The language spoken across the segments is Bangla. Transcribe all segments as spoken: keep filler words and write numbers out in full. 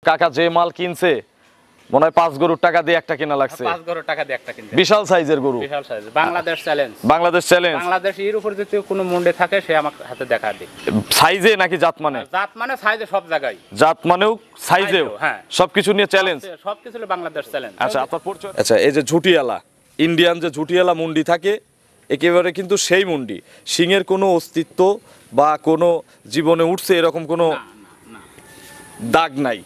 কাকা যে মাল কিনছে মনে হয় পাঁচ গরুর টাকা দিয়ে একটা কেনা লাগছে। পাঁচ গরুর টাকা দিয়ে একটা কিনছে। বিশাল সাইজের গরু, বিশাল size. Bangladesh challenge. Bangladesh challenge. Bangladesh এর উপর যদি কোনো মুন্ডে থাকে সে আমার হাতে দেখা দিই। সাইজে নাকি জাত মানে? জাত মানে সাইজে সব জায়গায়। জাত মানেও সাইজেও, হ্যাঁ সবকিছু নিয়ে চ্যালেঞ্জ। সবকিছু বাংলাদেশ চ্যালেঞ্জ। আচ্ছা আপনার পরিচয়? আচ্ছা এই যে ঝুটিয়ালা, ইন্ডিয়ান যে ঝুটিয়ালা মুন্ডি থাকে একেবারে কিন্তু সেই মুন্ডি, সিংয়ের কোনো অস্তিত্ব বা কোনো জীবনে উঠছে এরকম কোনো দাগ নাই।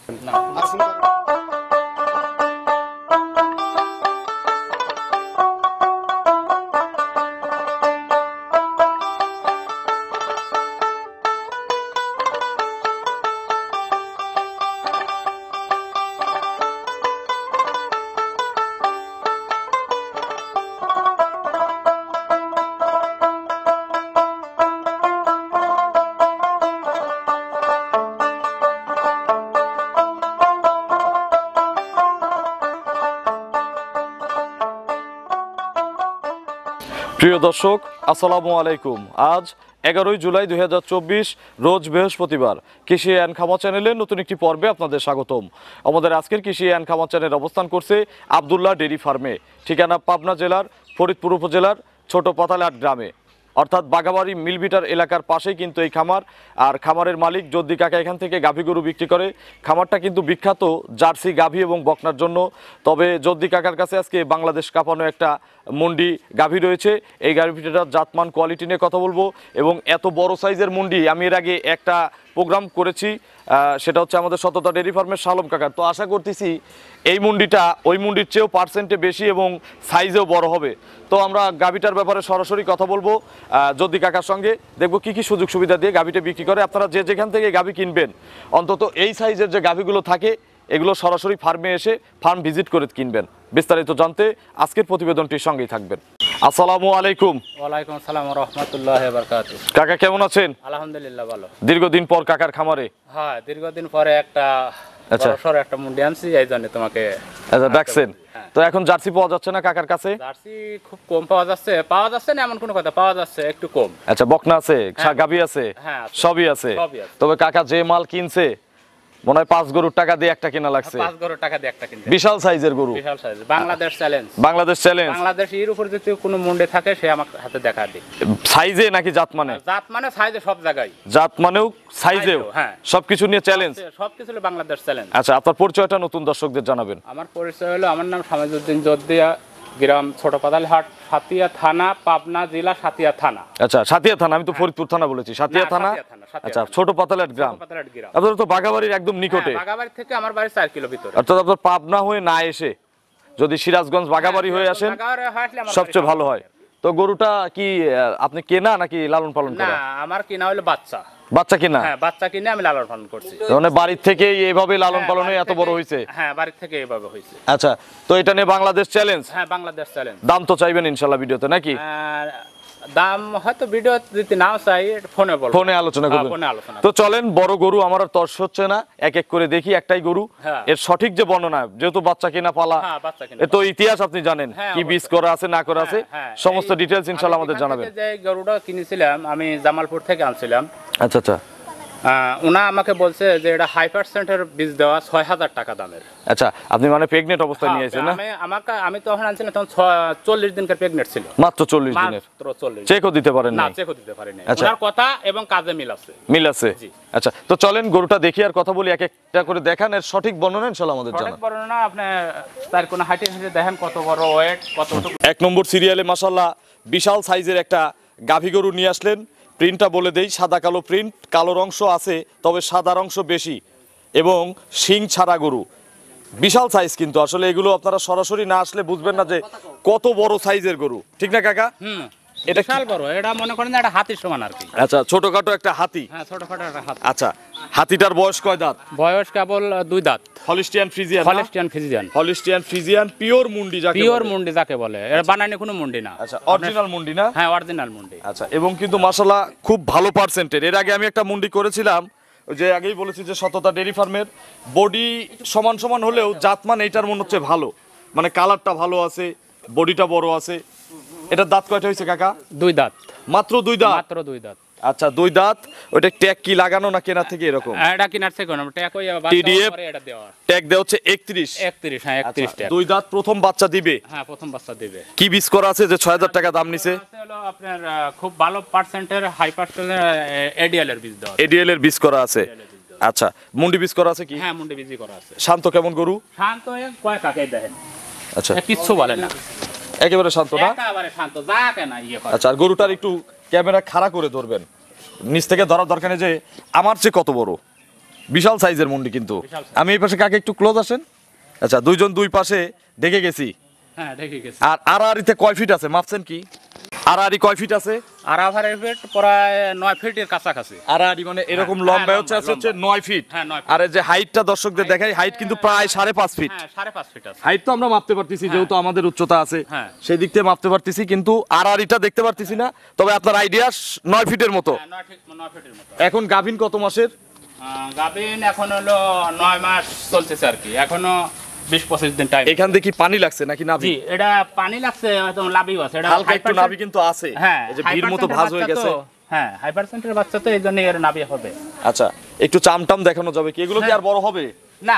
প্রিয় দর্শক আসসালামু আলাইকুম। আজ এগারোই জুলাই দুই হাজার চব্বিশ রোজ বৃহস্পতিবার। কৃষি অ্যান্ড খামার চ্যানেলের নতুন একটি পর্বে আপনাদের স্বাগতম। আমাদের আজকের কৃষি অ্যান্ড খামার চ্যানেল অবস্থান করছে আবদুল্লাহ ডেইরি ফার্মে, ঠিকানা পাবনা জেলার ফরিদপুর উপজেলার ছোট পাতালহাট গ্রামে, অর্থাৎ বাগাবাড়ি মিলবিটার এলাকার পাশেই কিন্তু এই খামার। আর খামারের মালিক জদ্দি কাকা এখান থেকে গাভী গরু বিক্রি করে। খামারটা কিন্তু বিখ্যাত জার্সি গাভী এবং বকনার জন্য। তবে জদ্দি কাকার কাছে আজকে বাংলাদেশ কাঁপানো একটা মুন্ডি গাভী রয়েছে। এই গাভীটার জাতমান কোয়ালিটি নিয়ে কথা বলবো এবং এত বড় সাইজের মুন্ডি আমি এর আগে একটা প্রোগ্রাম করেছি, সেটা হচ্ছে আমাদের সততা ডেইরি ফার্মের শালম কাকার। তো আশা করতেছি এই মুন্ডিটা ওই মুন্ডির চেয়েও পার্সেন্টে বেশি এবং সাইজেও বড় হবে। তো আমরা গাভীটার ব্যাপারে সরাসরি কথা বলবো জদ্দি কাকার সঙ্গে, দেখবো কি কি সুযোগ সুবিধা দিয়ে গাভীটা বিক্রি করে। আপনারা যে যেখান থেকে গাভী কিনবেন অন্তত এই সাইজের যে গাভীগুলো থাকে এগুলো সরাসরি ফার্মে এসে ফার্ম ভিজিট করে কিনবেন। বিস্তারিত জানতে আজকের প্রতিবেদনটির সঙ্গেই থাকবেন। আসসালামু আলাইকুম। ওয়ালাইকুম আসসালাম ওয়া রাহমাতুল্লাহি ওয়া বারাকাতুহু। কাকা কেমন আছেন? আলহামদুলিল্লাহ ভালো। দীর্ঘদিন পর কাকার খামারে? হ্যাঁ দীর্ঘদিন পরে একটা আচ্ছা বড়সড় একটা মুন্ডি আনছি, এই জন্য তোমাকে আচ্ছা ডাকছেন। তো এখন জার্সি পাওয়া যাচ্ছে না কাকার কাছে? জার্সি খুব কম পাওয়া যাচ্ছে। পাওয়া যাচ্ছে না এমন কোনো কথা, পাওয়া যাচ্ছে একটু কম। আচ্ছা বকনা আছে, গাভী আছে, হ্যাঁ সবই আছে। তবে কাকা যে মাল কিনছে মনে হয় পাঁচ গরুর টাকা দিয়ে একটা কেনা লাগছে। পাঁচ গরুর টাকা দিয়ে একটা কিনছে। বিশাল সাইজের গরু। বিশাল size. Bangladesh challenge. Bangladesh challenge. Bangladesh এর উপর যদি কোনো মুন্ডে থাকে সে আমার হাতে দেখা দিই। সাইজে নাকি জাত মানে? জাত মানে সাইজে সব জায়গায়। জাত মানেও সাইজেও, হ্যাঁ সবকিছু নিয়ে চ্যালেঞ্জ। সবকিছু বাংলাদেশ চ্যালেঞ্জ। আচ্ছা আপনার পরিচয়টা নতুন দর্শকদের জানাবেন। আমার পরিচয় হলো, আমার নাম শামীমউদ্দিন জদ্দিয়া, গ্রাম ছোট পাতালহাট, সাতিয়া থানা, পাবনা জেলা, সাতিয়া থানা। আচ্ছা সাতিয়া থানা, আমি তো ফরিদপুর থানা বলেছি। সাতিয়া থানা। আচ্ছা ছোট পাতালহাট গ্রাম। আপনার তো বাগাবাড়ির একদম নিকটে। বাগাবাড়ি থেকে আমার বাড়ি চার কিলো ভিতরে। অর্থাৎ আপনার পাবনা হয়ে না এসে যদি সিরাজগঞ্জ বাগাবাড়ি হয়ে আসেন সবচেয়ে ভালো হয়। তো গরুটা কি আপনি কেনা নাকি লালন পালন করা? না আমার কিনা হলো বাচ্চা। বাচ্চা কিনা? হ্যাঁ বাচ্চা কিনে আমি লালন পালন করছি। মানে বাড়ির থেকে এইভাবে লালন পালনে এত বড় হয়েছে? হ্যাঁ বাড়ির থেকে এইভাবে হয়েছে। আচ্ছা তো এটা নিয়ে বাংলাদেশ চ্যালেঞ্জ। হ্যাঁ বাংলাদেশ চ্যালেঞ্জ। দাম তো চাইবেন ইনশাআল্লাহ ভিডিওতে নাকি? দাম হয়তো ভিডিও যদি নাও চাই ফোনে বলবো, ফোনে আলোচনা করবেন। ফোনে আলোচনা। তো চলেন, বড় গরু আমার আর তর্স হচ্ছে না, এক এক করে দেখি একটাই গরু এর সঠিক যে বর্ণনা, যেহেতু বাচ্চা কিনা পালা, এ তো ইতিহাস আপনি জানেন কি বীজ করা আছে না করা আছে সমস্ত ডিটেইলস ইনশাআল্লাহ আমাদের জানাবেন। যে গরুটা কিনেছিলাম আমি জামালপুর থেকে আনছিলাম। আচ্ছা আচ্ছা। উনা আমাকে বলছে যে এটা হাই পার্সেন্টের বীজ দেওয়া ছয় হাজার টাকা দামের। আচ্ছা আপনি মানে প্রেগনেন্ট অবস্থায় নিয়ে আসেন না? আমি আমাকে আমি তখন আনছিলাম তখন চল্লিশ দিনকার প্রেগনেন্ট ছিল। মাত্র চল্লিশ দিনের? মাত্র চল্লিশ। চেকও দিতে পারেন না? না চেকও দিতে পারি না। ওনার কথা এবং কাজে মিল আছে। মিল আছে। আচ্ছা তো চলেন গরুটা দেখি আর কথা বলি, এক একটা করে দেখান, এর সঠিক বর্ণনা ইনশাআল্লাহ আমাদের জানান। সঠিক বর্ণনা আপনি তার কোন হাইটে হাইটে দেখেন কত বড় ওয়েট, কতটুকু। এক নম্বর সিরিয়ালে মাশাআল্লাহ বিশাল সাইজের একটা গাভী গরু নিয়ে আসলেন। প্রিন্টটা বলে দেই, সাদা কালো প্রিন্ট, কালোর অংশ আছে তবে সাদার অংশ বেশি এবং শিং ছাড়া গরু। বিশাল সাইজ কিন্তু আসলে এগুলো আপনারা সরাসরি না আসলে বুঝবেন না যে কত বড় সাইজের গরু, ঠিক না কাকা? হুম এটা বিশাল বড়, এটা মনে করেন একটা হাতির সমান আর কি। আচ্ছা ছোটখাটো একটা হাতি। হ্যাঁ ছোটখাটো একটা হাতি। আচ্ছা হাতিটার বয়স কয় দাঁত? বয়স কেবল দুই দাঁত। Holstein Friesian? Holstein Friesian. Holstein Friesian pure মুন্ডি যাকে বলে। পিওর মুন্ডি যাকে বলে, এর বানানি কোনো মুন্ডি না। আচ্ছা অরিজিনাল মুন্ডি না? হ্যাঁ অরিজিনাল মুন্ডি। আচ্ছা এবং কিন্তু মাশাআল্লাহ খুব ভালো পার্সেন্টের। এর আগে আমি একটা মুন্ডি করেছিলাম, ওই যে আগেই বলেছি যে সততা ডেইরি ফার্মের, বডি সমান সমান হলেও জাতমান এইটার মনে হচ্ছে ভালো, মানে কালারটা ভালো আছে, বডিটা বড় আছে। এটার দাঁত কয়টা হয়েছে কাকা? দুই দাঁত। মাত্র দুই দাঁত? মাত্র দুই দাঁত। আচ্ছা দুই দাঁত, ওইটা ট্যাগ কি লাগানো না কেনা থেকে এরকম? এটা কিনার থেকে না ট্যাগ ওই টিডিএফ পরে এটা দেওয়া ট্যাগ দেওয়া হচ্ছে একত্রিশ। একত্রিশ, হ্যাঁ একত্রিশ আচ্ছা, ট্যাগ। দুই দাঁত প্রথম বাচ্চা দিবে। হ্যাঁ প্রথম বাচ্চা দিবে। কি বীজ করা আছে যে ছয় হাজার টাকা দাম নিছে? আছে হলো আপনার আহ, খুব ভালো পার্সেন্টের হাই পার্সেন্টের এডিএল এর বীজ দেওয়া আছে। এডিএল এর বীজ করা আছে। আচ্ছা মুন্ডি বীজ করা আছে কি? হ্যাঁ মুন্ডি বীজই করা আছে। শান্ত কেমন গরু? শান্ত হয়ে কয় কাকে দেখেন, আচ্ছা এ কিচ্ছু বলে না, একেবারে শান্ত না? একেবারে শান্ত, যা কেনা ইয়ে করে। আচ্ছা আর গরুটার একটু ক্যামেরা খাড়া করে ধরবেন, নিচ থেকে ধরার দরকার নেই যে আমার চেয়ে কত বড়, বিশাল সাইজের মুন্ডি কিন্তু। বিশাল size। আমি এই পাশে কাকে একটু ক্লোজ আসেন। আচ্ছা দুইজন দুই পাশে দেখে গেছি। হ্যাঁ দেখে গেছে। আর আড়াআড়িতে কয় ফিট আছে মাপছেন কি? আড়াআড়ি কয় ফিট আছে? আর আভারের ফিট প্রায় নয় ফিটের কাছাকাছি। আড়াআড়ি মানে এরকম হ্যাঁ, লম্বা হ্যাঁ, হচ্ছে আছে লম্বা, হচ্ছে নয় ফিট। হ্যাঁ, নয় ফিট। আর এই যে হাইটটা দর্শকদের দেখাই, হাইট কিন্তু প্রায় সাড়ে পাঁচ ফিট। হ্যাঁ সাড়ে পাঁচ ফিট আছে। হাইট তো আমরা মাপতে পারতেছি যেহেতু আমাদের উচ্চতা আছে, হ্যাঁ। সেই দিক থেকে মাপতে পারতেছি, কিন্তু আড়াআড়িটা দেখতে পারতেছি না। তবে আপনার আইডিয়া নয় ফিটের মতো। হ্যাঁ, নয় ফিট- নয় ফিটের মতো। এখন গাভিন কত মাসের? আহ, গাভীন এখন হলো নয় মাস চলতেছে আর কি, এখনো বিশ পঁচিশ দিন টাইম। এখান থেকে কি পানি লাগছে নাকি নাভি? জি এটা পানি লাগছে, হয়তো লাভিও আছে, এটা হালকা high একটু percent- নাভি কিন্তু আছে। হ্যাঁ এই যে high বীর মতো percent-এর ভাঁজ হয়ে বাচ্চা গেছে। তো, হ্যাঁ হাই পার্সেন্টের বাচ্চা তো এই জন্য এর নাভি হবে। আচ্ছা একটু চামটাম দেখানো যাবে কি? এগুলো কি আর বড় হবে? না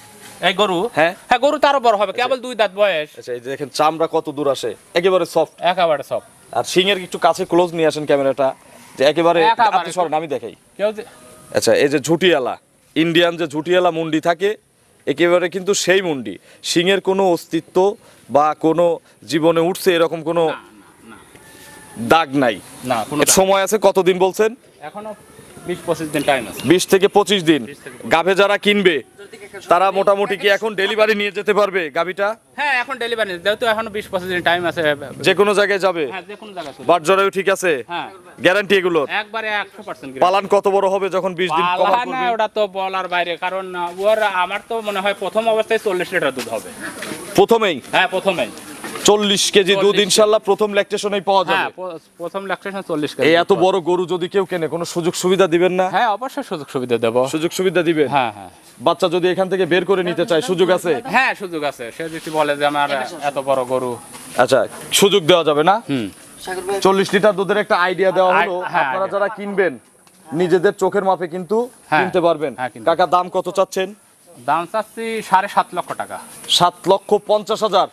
এই গরু, হ্যাঁ। হ্যাঁ গরু তো আরো বড় হবে, কেবল দুই দাঁত বয়স, আচ্ছা এই যে দেখেন চামড়া কত দূর আসে, একেবারে সফট। একেবারে সব। আর সিংয়ের একটু কাছে ক্লোজ নিয়ে আসেন ক্যামেরাটা, যে একেবারে একেবারে। আপনি সরেন আমি দেখাই। কেউ যে- আচ্ছা এই যে ঝুটিয়ালা, ইন্ডিয়ান যে ঝুটিয়ালা মুন্ডি থাকে, একেবারে কিন্তু সেই মুন্ডি, সিংয়ের কোনো অস্তিত্ব বা কোনো জীবনে উঠছে এরকম কোনো না, না, দাগ নাই। না কোনো এর সময় আছে কতদিন বলছেন? এখনো বিশ পঁচিশ দিন টাইম আছে। বিশ থেকে পঁচিশ দিন। বিশ থেকে গাভে যারা কিনবে তারা মোটামুটি কি এখন ডেলিভারি নিয়ে যেতে পারবে গাভিটা? হ্যাঁ এখন ডেলিভারি যেহেতু এখনো বিশ পঁচিশ দিন টাইম আছে। যে কোনো জায়গায় যাবে? হ্যাঁ যে কোনো জায়গায় চলে। বাট জরায়ু ঠিক আছে? হ্যাঁ গ্যারান্টি এগুলোর? একবারে একশো পার্সেন্ট। পালান কত বড় হবে যখন বিশ দিন কভার পালা না করবে? ওটা তো বলার বাইরে, কারণ আহ, ওর আমার তো মনে হয় প্রথম অবস্থায় চল্লিশ লিটার দুধ হবে। প্রথমেই হ্যাঁ প্রথমেই চল্লিশ কেজি দুধ চল্লিশ। ইনশাল্লাহ প্রথম ল্যাকটেশনেই পাওয়া হ্যাঁ যাবে। প- প্রথম ল্যাকটেশন চল্লিশ এই কেজি। এত বড় গরু যদি কেউ কেনে কোনো সুযোগ সুবিধা দিবেন না? হ্যাঁ অবশ্যই সুযোগ সুবিধা দেবো। সুযোগ সুবিধা দিবেন? হ্যাঁ হ্যাঁ বাচ্চা যদি এখান থেকে বের করে নিতে চায় সুযোগ আছে? হ্যাঁ সুযোগ আছে, সে যদি বলে যে আমার এত বড় গরু। আচ্ছা সুযোগ দেওয়া যাবে না? হুম চল্লিশ লিটার দুধের একটা আইডিয়া দেওয়া হলো, আই- হ্যাঁ, আপনারা idea। যারা কিনবেন নিজেদের চোখের মাপে কিন্তু হ্যাঁ, কিনতে পারবেন। হ্যাঁ, কিনতে কাকা দাম কত চাচ্ছেন? দাম চাচ্ছি সাড়ে সাত লক্ষ টাকা। সাত লক্ষ পঞ্চাশ হাজার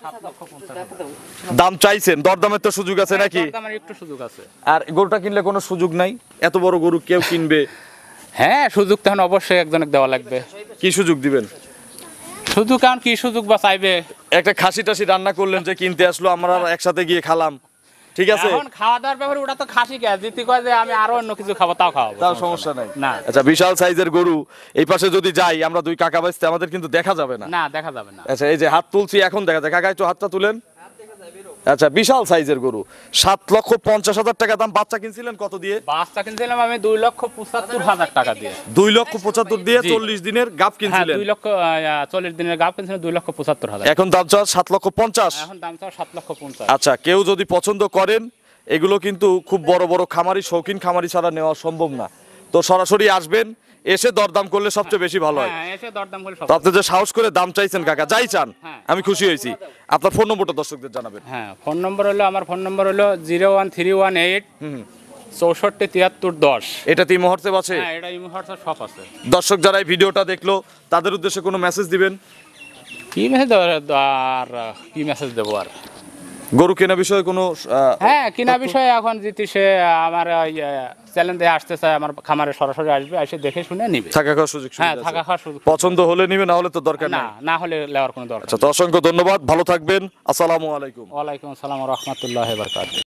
দাম চাইছেন, দরদামের তো সুযোগ আছে নাকি? আমার একটু সুযোগ আছে। আর গরুটা কিনলে কোনো সুযোগ নাই? এত বড় গরু কেউ কিনবে, হ্যাঁ সুযোগ তখন অবশ্যই একজনের দেওয়া লাগবে। কি সুযোগ দিবেন? সুযোগ কারণ কি সুযোগ বা চাইবে? একটা খাসি টাসি রান্না করলেন যে কিনতে আসলো, আমরা একসাথে গিয়ে খালাম, ঠিক আছে? এখন খাওয়া দাওয়ার ব্যাপারে ওটা তো খাসি কে জিতি কয় যে আমি আরো অন্য কিছু খাবো, তাও খাওয়াবো, তাও সমস্যা নাই। না আচ্ছা বিশাল সাইজের গরু, এই পাশে যদি যাই আমরা দুই কাকা বাঁচতে আমাদের কিন্তু দেখা যাবে না। না দেখা যাবে না। আচ্ছা এই যে হাত তুলছি এখন দেখা যায়, কাকা একটু হাতটা তুলেন। আচ্ছা বিশাল সাইজের গরু, সাত লক্ষ পঞ্চাশ হাজার টাকা দাম। বাচ্চা কিনছিলেন কত দিয়ে? বাচ্চা কিনছিলাম আমি দুই লক্ষ পঁচাত্তর হাজার টাকা দিয়ে। দুই লক্ষ পঁচাত্তর দিয়ে জি। চল্লিশ দিনের গাপ হ্যাঁ কিনছিলেন। দুই লক্ষ আহ, চল্লিশ দিনের গাব কিনছিলাম দুই লক্ষ পঁচাত্তর হাজার। এখন দাম চাওয়া সাত লক্ষ পঞ্চাশ। এখন দাম চাও সাত লক্ষ পঞ্চাশ। আচ্ছা কেউ যদি পছন্দ করেন, এগুলো কিন্তু খুব বড় বড় খামারি, শৌখিন খামারি ছাড়া নেওয়া সম্ভব না। তো সরাসরি আসবেন, এসে দরদাম করলে সবচেয়ে বেশি ভালো হয়। হ্যাঁ এসে দরদাম করে সব। তো আপনি যে সাহস করে দাম চাইছেন কাকা, যাই চান, হ্যাঁ। আমি খুশি হয়েছি। আপনার ফোন নম্বরটা দর্শকদের জানাবেন। হ্যাঁ ফোন নম্বর হলো, আমার ফোন নম্বর হলো zero one three one eight চৌষট্টি তিয়াত্তর দশ। এটা তিন মুহূর্তে আছে। হ্যাঁ এটা ইমো হোয়াটসঅ্যাপ সব আছে। দর্শক যারা এই ভিডিওটা দেখলো তাদের উদ্দেশ্যে কোনো মেসেজ দিবেন? কি মেসেজ দেবো আর কি মেসেজ দেবো আর? গরু কেনা বিষয়ে কোনো আহ, হ্যাঁ কিনা বিষয়ে এখন যদি সে আমার চ্যালেঞ্জে আসতে চায়, আমার খামারে সরাসরি আসবে, এসে দেখে শুনে নিবে। থাকা খাওয়ার সুযোগ হ্যাঁ সুবিধা থাকা আছে? খাওয়ার সুযোগ। পছন্দ হলে নিবে, না হলে তো দরকার না নেই। না হলে নেওয়ার কোনো দরকার আচ্ছা তো অসংখ্য ধন্যবাদ, ভালো থাকবেন, আসসালামু আলাইকুম। নেই। ওয়ালাইকুম আসসালাম রহমতুল্লাহ বারকাত।